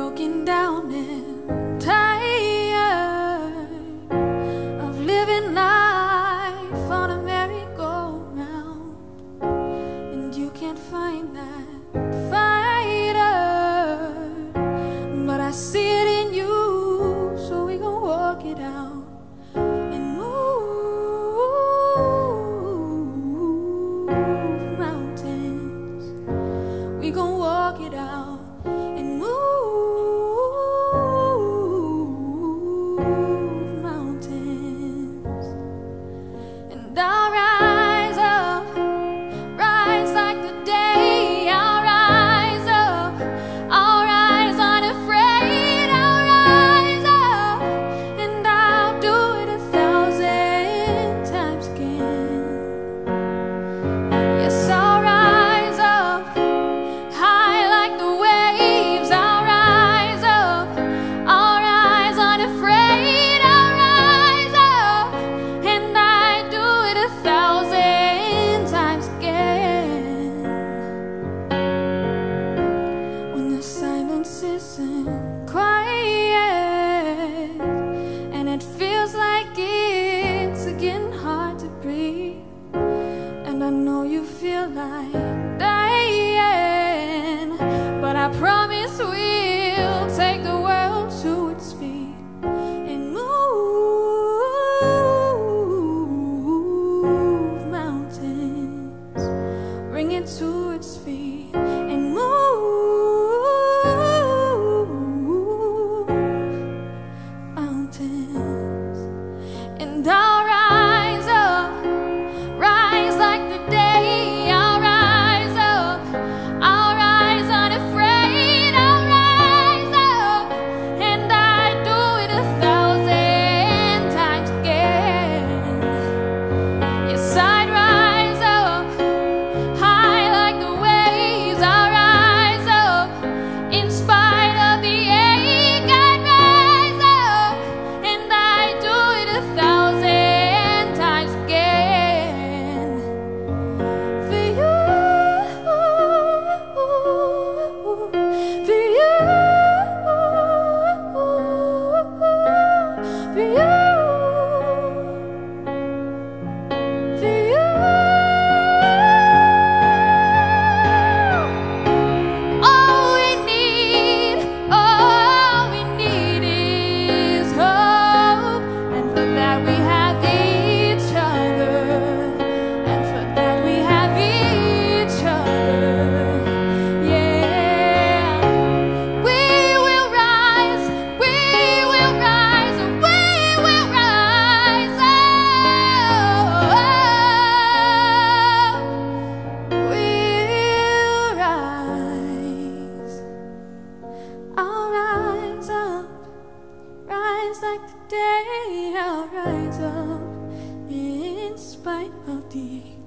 broken down and tired of living life on a merry-go-round, and you can't find that fighter, but I see it in you, so we gon' walk it out and move mountains. We gon' walk it out and move mountains. And I'll rise up, rise like the day. I'll rise up, I'll rise unafraid. I'll rise up, and I'll do it 1,000 times again. Yes, I'll rise up, high like the waves. I'll rise up, I'll rise unafraid. I'll rise up, and I do it 1,000 times again. When the silence isn't quiet and it feels like it's getting hard to breathe, and I know you feel like dying, but I promise we'll take the world to its feet and move mountains. Bring it to its feet and move mountains. And I'll rise up, rise like the day. I'll rise up, I'll rise unafraid. I'll rise up, and I do it 1,000 times again. Yes, I'd rise up, high like the waves. I'll rise up, in spite of the ache. I'd rise up, and I do it 1,000 times again. For you, for you, for you, for you. All we need is hope, and for that we have each other, and for that we have each other. Yeah, we will rise, we will rise, we will rise up. We'll rise. I'll rise up, rise like the day. I'll rise up in spite of the